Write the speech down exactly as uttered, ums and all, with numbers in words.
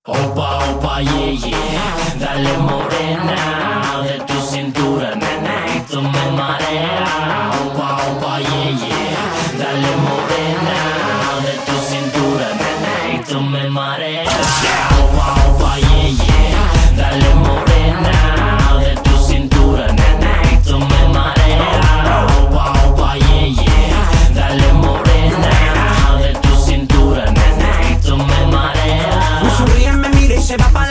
Opa, opa, yeah, yeah. Dale morena, de tu cintura, nena, y tú me mareas. Opa, opa, yeah, yeah. Dale morena, de tu cintura, nena, y tú me mareas. Opa, opa, yeah, yeah. Dale morena, de tu cintura, nena, y tú me mareas. Opa, opa, yeah, yeah. Dale morena, de tu cintura, nena, y tú me mareas. Me sonríe, me mira y se va pa'